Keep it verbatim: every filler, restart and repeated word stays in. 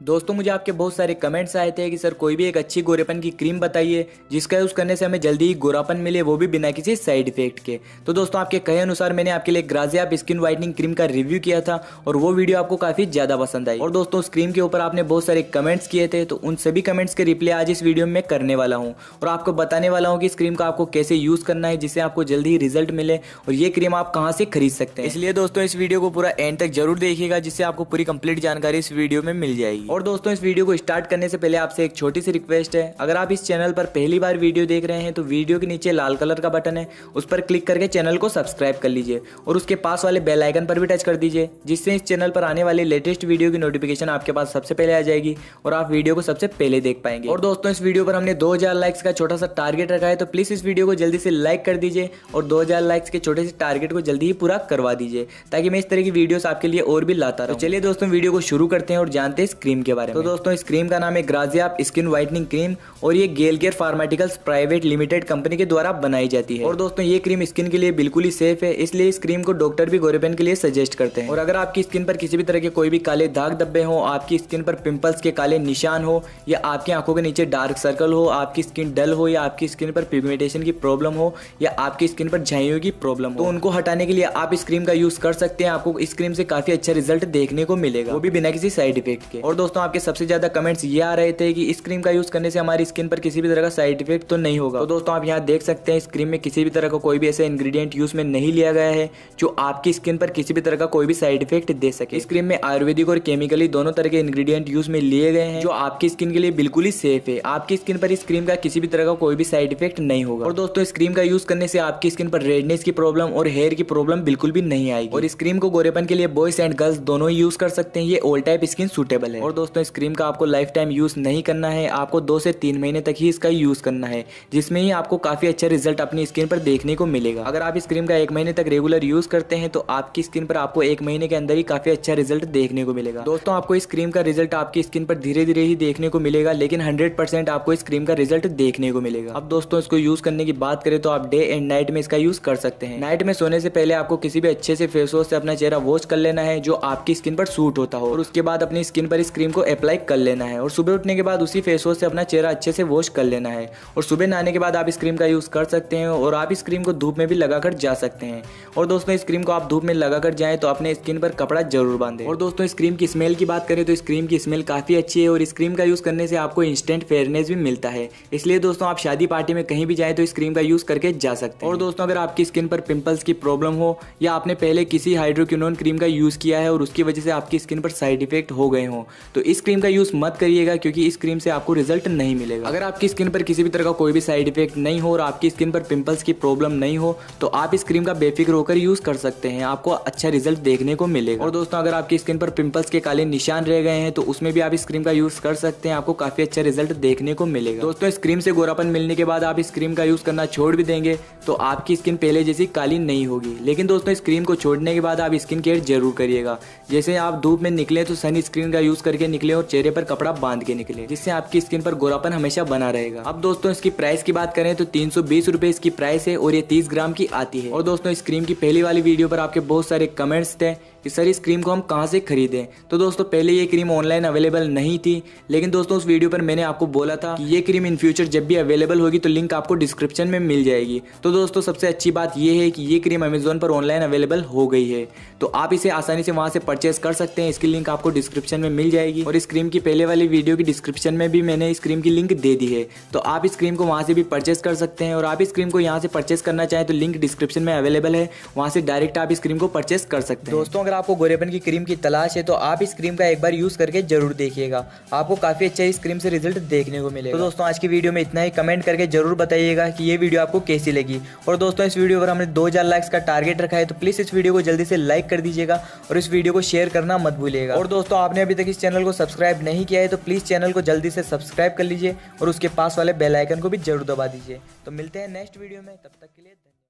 दोस्तों मुझे आपके बहुत सारे कमेंट्स आए थे कि सर कोई भी एक अच्छी गोरेपन की क्रीम बताइए जिसका यूज़ करने से हमें जल्दी ही गोरापन मिले, वो भी बिना किसी साइड इफेक्ट के। तो दोस्तों आपके कहे अनुसार मैंने आपके लिए ग्राजिया स्किन वाइटनिंग क्रीम का रिव्यू किया था और वो वीडियो आपको काफ़ी ज़्यादा पसंद आई। और दोस्तों उस क्रीम के ऊपर आपने बहुत सारे कमेंट्स किए थे, तो उन सभी कमेंट्स के रिप्लाई आज इस वीडियो में करने वाला हूँ और आपको बताने वाला हूँ कि इस क्रीम का आपको कैसे यूज़ करना है जिससे आपको जल्दी ही रिजल्ट मिले और ये क्रीम आप कहाँ से खरीद सकते हैं। इसलिए दोस्तों इस वीडियो को पूरा एंड तक जरूर देखिएगा जिससे आपको पूरी कंप्लीट जानकारी इस वीडियो में मिल जाएगी। और दोस्तों इस वीडियो को स्टार्ट करने से पहले आपसे एक छोटी सी रिक्वेस्ट है, अगर आप इस चैनल पर पहली बार वीडियो देख रहे हैं तो वीडियो के नीचे लाल कलर का बटन है, उस पर क्लिक करके चैनल को सब्सक्राइब कर लीजिए और उसके पास वाले बेल आइकन पर भी टच कर दीजिए जिससे इस चैनल पर आने वाली लेटेस्ट वीडियो की नोटिफिकेशन आपके पास सबसे पहले आ जाएगी और आप वीडियो को सबसे पहले देख पाएंगे। और दोस्तों इस वीडियो पर हमने दो हज़ार लाइक्स का छोटा सा टारगेट रखा है, तो प्लीज इस वीडियो को जल्दी से लाइक कर दीजिए और दो हज़ार लाइक्स के छोटे से टारगेट को जल्दी ही पूरा करवा दीजिए ताकि मैं इस तरह की वीडियोस आपके लिए और भी लाता रहूं। तो चलिए दोस्तों वीडियो को शुरू करते हैं और जानते हैं इस क्रीम के बारे में। तो दोस्तों इस क्रीम का नाम है ग्राजिया स्किन वाइटनिंग क्रीम और ये Gale care pharmaceuticals private limited company के द्वारा बनाई जाती है। और दोस्तों ये क्रीम स्किन के लिए बिल्कुल ही सेफ है, इसलिए इस क्रीम को डॉक्टर भी गोरेपन के लिए सजेस्ट करते हैं। और अगर आपकी स्किन पर किसी भी तरह के कोई भी काले दाग धब्बे हो, आपकी स्किन पर पिंपल्स के काले निशान हो या आपकी आंखों के नीचे डार्क सर्कल हो, आपकी स्किन डल हो या आपकी स्किन पर पिगमेंटेशन की प्रॉब्लम हो या आपकी स्किन पर झाइयों की प्रॉब्लम हो, तो उनको हटाने के लिए आप इस क्रीम का यूज कर सकते हैं। आपको इस क्रीम से काफी अच्छा रिजल्ट देखने को मिलेगा, वो भी बिना किसी साइड इफेक्ट के। और दोस्तों आपके सबसे ज्यादा कमेंट्स ये आ रहे थे कि इस क्रीम का यूज करने से हमारी स्किन पर किसी भी तरह का साइड इफेक्ट तो नहीं होगा। तो दोस्तों आप यहाँ देख सकते हैं इस क्रीम में किसी भी तरह का कोई भी ऐसा इंग्रेडिएंट यूज में नहीं लिया गया है जो आपकी स्किन पर किसी भी तरह का कोई भी साइड इफेक्ट दे सके। इस क्रीम में आयुर्वेदिक और केमिकली दोनों तरह के इंग्रेडिएंट यूज में लिए गए हैं जो आपकी स्किन के लिए बिल्कुल ही सेफ है। आपकी स्किन पर इस क्रीम का किसी भी तरह का कोई भी साइड इफेक्ट नहीं होगा। और दोस्तों इस क्रीम का यूज करने से आपकी स्किन पर रेडनेस की प्रॉब्लम और हेयर की प्रॉब्लम बिल्कुल भी नहीं आएगी। और इस क्रीम को गोरेपन के लिए बॉयज एंड गर्ल्स दोनों ही यूज कर सकते हैं, ये ऑल टाइप स्किन सूटेबल है। और दोस्तों इस क्रीम का आपको लाइफ टाइम यूज नहीं करना है, आपको दो से तीन महीने तक ही इसका यूज करना है जिसमें ही आपको काफी अच्छा रिजल्ट अपनी स्किन पर देखने को मिलेगा। अगर आप इस क्रीम का एक महीने तक रेगुलर यूज करते हैं तो आपकी स्किन पर आपको एक महीने के अंदर ही काफी अच्छा रिजल्ट देखने को मिलेगा। दोस्तों आपको इस क्रीम का रिजल्ट आपकी स्किन पर धीरे धीरे ही देखने को मिलेगा, लेकिन हंड्रेड परसेंट आपको इस क्रीम का रिजल्ट देखने को मिलेगा। अब दोस्तों इसको यूज करने की बात करें तो आप डे एंड नाइट में इसका यूज कर सकते हैं। नाइट में सोने से पहले आपको किसी भी अच्छे से फेस वॉश से अपना चेहरा वॉश कर लेना है जो आपकी स्किन पर सूट होता हो और उसके बाद अपनी स्किन पर इस क्रीम को अप्लाई कर लेना है। और सुबह उठने के बाद उसी फेस वॉश से अपना चेहरा अच्छे से वॉश कर लेना है और सुबह नहाने के बाद आप इस क्रीम का यूज कर सकते हैं। और आप इस क्रीम को धूप में भी लगाकर जा सकते हैं। और दोस्तों इस क्रीम को आप धूप में लगाकर जाएं तो अपने स्किन पर कपड़ा जरूर बांधें। और दोस्तों इस क्रीम की स्मेल की बात करें तो इस क्रीम की स्मेल काफी अच्छी है और इस क्रीम का यूज करने से आपको इंस्टेंट फेयरनेस भी मिलता है। इसलिए दोस्तों आप शादी पार्टी में कहीं भी जाएं तो इस क्रीम का यूज करके जा सकते हैं। और दोस्तों अगर आपकी स्किन पर पिंपल्स की प्रॉब्लम हो या आपने पहले किसी हाइड्रोक्विनोन क्रीम का यूज किया है और उसकी वजह से आपकी स्किन पर साइड इफेक्ट हो गए हो तो इस क्रीम का यूज मत करिएगा, क्योंकि इस क्रीम से आपको रिजल्ट नहीं मिलेगा। अगर आपकी स्किन पर किसी भी तरह का कोई भी साइड इफेक्ट नहीं हो और आपकी स्किन पर पिंपल्स की प्रॉब्लम नहीं हो तो आप इस क्रीम का बेफिक्र होकर यूज कर सकते हैं, आपको अच्छा रिजल्ट देखने को मिलेगा। और दोस्तों अगर आपकी स्किन पर पिंपल्स के काले निशान रह गए हैं तो उसमें भी आप इस क्रीम का यूज कर सकते हैं, आपको काफी अच्छा रिजल्ट देखने को मिलेगा। दोस्तों इस क्रीम से गोरापन मिलने के बाद आप इस क्रीम का यूज करना छोड़ भी देंगे तो आपकी स्किन पहले जैसी काली नहीं होगी। लेकिन दोस्तों इस क्रीम को छोड़ने के बाद आप स्किन केयर जरूर करिएगा। जैसे आप धूप में निकले तो सन स्क्रीन का यूज करके निकले और चेहरे पर कपड़ा बांध के निकले, जिससे आपकी स्किन पर गोरापन हमेशा बना रहेगा। अब दोस्तों इसकी प्राइस की बात करें तो तीन सौ बीस रुपए इसकी प्राइस है और ये तीस ग्राम की आती है। और दोस्तों इस क्रीम की पहली वाली वीडियो पर आपके बहुत सारे कमेंट्स थे कि सर इस क्रीम को हम कहाँ से खरीदें। तो दोस्तों पहले ये क्रीम ऑनलाइन अवेलेबल नहीं थी, लेकिन दोस्तों उस वीडियो पर मैंने आपको बोला था कि ये क्रीम इन फ्यूचर जब भी अवेलेबल होगी तो लिंक आपको डिस्क्रिप्शन में मिल जाएगी। तो दोस्तों सबसे अच्छी बात ये है कि ये क्रीम अमेजोन पर ऑनलाइन अवेलेबल हो गई है, तो आप इसे आसानी से वहाँ से परचेस कर सकते हैं। इसकी लिंक आपको डिस्क्रिप्शन में मिल जाएगी और इस क्रीम की पहले वाली वीडियो की डिस्क्रिप्शन में भी मैंने इस क्रीम की लिंक दे दी है, तो आप इस क्रीम को वहाँ से भी परचेस कर सकते हैं। और आप इस क्रीम को यहाँ से परचेस करना चाहें तो लिंक डिस्क्रिप्शन में अवेलेबल है, वहाँ से डायरेक्ट आप इस क्रीम को परचेस कर सकते हैं। दोस्तों अगर आपको गोरेपन की क्रीम की तलाश है तो आप इस क्रीम का एक बार यूज करके जरूर देखिएगा, आपको काफी अच्छा इस क्रीम से रिजल्ट देखने को मिलेगा। तो दोस्तों आज की वीडियो में इतना ही, कमेंट करके जरूर बताइएगा कि ये वीडियो आपको कैसी लगी। और दोस्तों इस वीडियो पर हमने दो हज़ार लाइक्स का टारगेट रखा है, तो प्लीज इस वीडियो को जल्दी से लाइक कर दीजिएगा और इस वीडियो को शेयर करना मत भूलिएगा। और दोस्तों आपने अभी तक इस चैनल को सब्सक्राइब नहीं किया है तो प्लीज चैनल को जल्दी से सब्सक्राइब कर लीजिए और उसके पास वाले बेल आइकन को भी जरूर दबा दीजिए। तो मिलते हैं नेक्स्ट वीडियो में, तब तक के लिए।